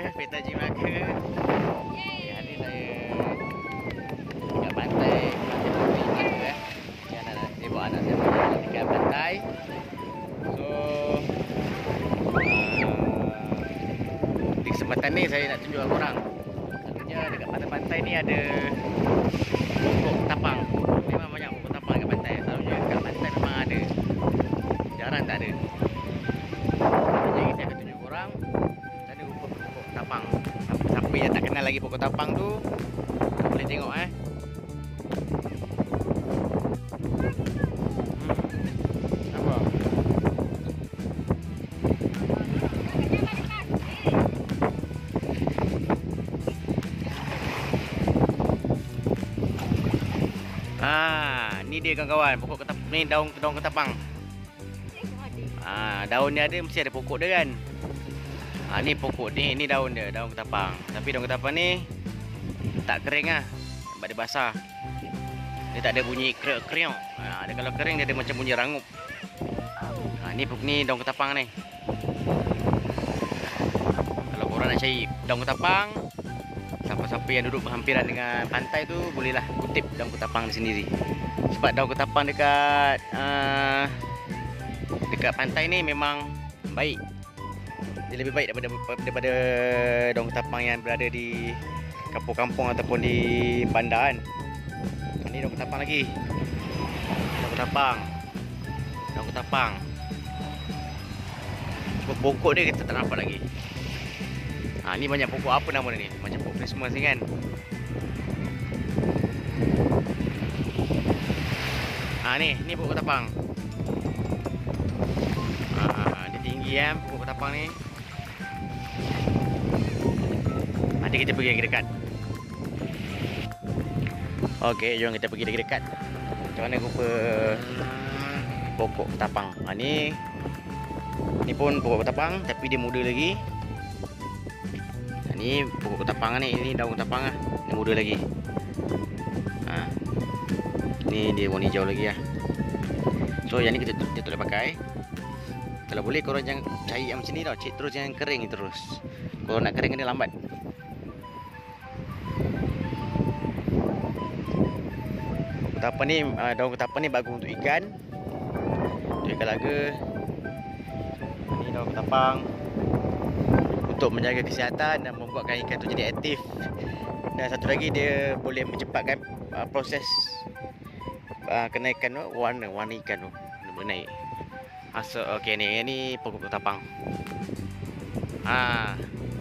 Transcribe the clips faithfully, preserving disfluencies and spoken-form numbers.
Peta Jimaka. Okay, hari ni saya dekat pantai. Pantai Jimaka eh. Saya anak saya bawa anak saya pergi dekat pantai. So uh, di kesempatan ni saya nak tunjuk korang. Selalunya dekat pantai-pantai ni ada pokok tapang. Memang banyak pokok tapang dekat pantai. Selalunya dekat pantai memang ada. Jarang tak ada. Jadi saya akan tunjuk korang mana rupa pokok tapang. Siapa yang tak kenal lagi pokok tapang tu, boleh tengok eh. Hmm. Apa? Ah, ni dia kawan-kawan, pokok ketapang ni, daun daun ketapang. Ah, daun dia ada, mesti ada pokok dia kan. Ah, ni pokok ni, ni daun dia, daun ketapang. Tapi daun ketapang ni tak kering ah, sebab dia basah. Dia tak ada bunyi kriuk-kriuk. Ah, dia kalau kering dia ada macam bunyi rangup. Ah, ni ni daun ketapang ni. Kalau korang nak cari daun ketapang, siapa-siapa yang duduk berhampiran dengan pantai tu bolehlah kutip daun ketapang ni sendiri. Sebab daun ketapang dekat uh, dekat pantai ni memang baik. Dia lebih baik daripada daripada daun ketapang yang berada di kampung-kampung ataupun di bandar kan. Ni daun ketapang lagi. Daun ketapang. Daun ketapang. Cuma pokok dia kita tak nampak lagi. Ha, ni banyak pokok apa nama dia ni? Macam pokok Christmas ni kan. Ha, ni, ni pokok ketapang. Ha, dia tinggi kan pokok ketapang ni. Nanti kita pergi lagi dekat. Okey, jom kita pergi lagi dekat. Macam mana rupa pokok ketapang. Ha, ni ni pun pokok ketapang tapi dia muda lagi. Ha, ni pokok ketapang ni, ini daun ketapang ah. Ni muda lagi. Ha. Ni dia warna hijau lagi ah. So yang ni kita kita boleh pakai. Kalau boleh korang jangan cari yang macam ni tau, cik terus jangan kering ni terus. Kalau nak kering kena lambat. Ketapang ni, uh, daun ketapang ni bagus untuk ikan. Untuk ikan laga. Ni daun ketapang untuk menjaga kesihatan dan membuatkan ikan tu jadi aktif. Dan satu lagi dia boleh mencepatkan uh, proses uh, kenaikan tu, warna warna ikan tu boleh naik. So, okey ni, ni pokok ketapang. Ha.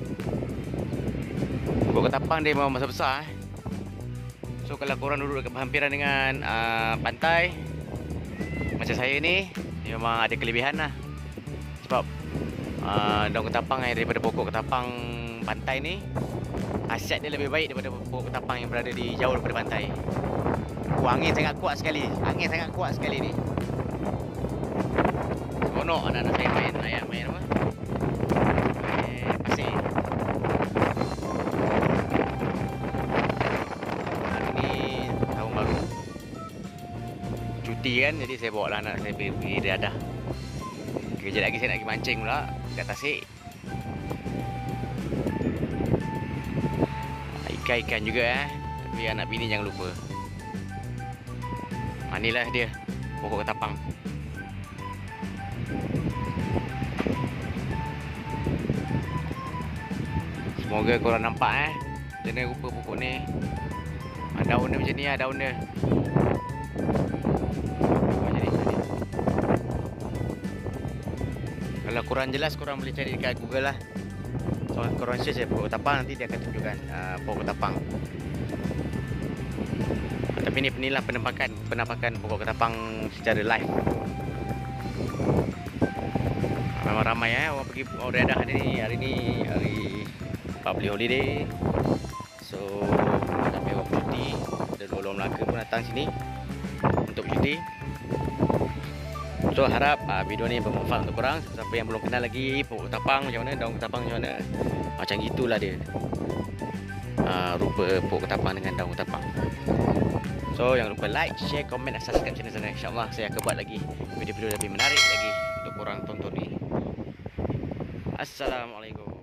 Pokok ketapang dia memang besar-besar eh. So kalau korang duduk dekat berhampiran dengan uh, pantai macam saya ni, dia memang ada kelebihan lah. Sebab uh, daun ketapang yang daripada pokok ketapang pantai ni, khasiat dia lebih baik daripada pokok ketapang yang berada di jauh daripada pantai. Oh, angin sangat kuat sekali. Angin sangat kuat sekali ni. Seronok anak-anak saya main ayat main apa? Main pasir. Hari ni tahun baru. Cuti kan, jadi saya bawa lah anak saya pergi, pergi riadah. Kejap lagi saya nak pergi mancing pula kat Tasik. Ikan-ikan juga eh. Tapi anak bini jangan lupa. Ha, inilah dia pokok ketapang. Semoga korang nampak eh macam mana rupa pokok ni. Ha, daun dia macam ni lah daun dia. Macam ni, macam ni. Kalau korang jelas korang boleh cari dekat Google lah. So korang search je pokok ketapang, nanti dia akan tunjukkan uh, pokok ketapang. Ha, tapi ni inilah penampakan penampakan pokok ketapang secara live. Ha, memang ramai eh orang pergi orang riadah hari ni. Hari ni hari public holiday. So sampai orang cuti, ada dua orang Melaka pun datang sini untuk cuti. So harap uh, video ni bermanfaat untuk korang. Siapa yang belum kenal lagi pokok ketapang macam mana, daun ketapang macam mana, macam gitulah dia uh, rupa pokok ketapang dengan daun ketapang. So jangan lupa like, share, komen dan subscribe channel sana. InsyaAllah saya akan buat lagi video-video lebih menarik lagi untuk korang tonton ni. Assalamualaikum.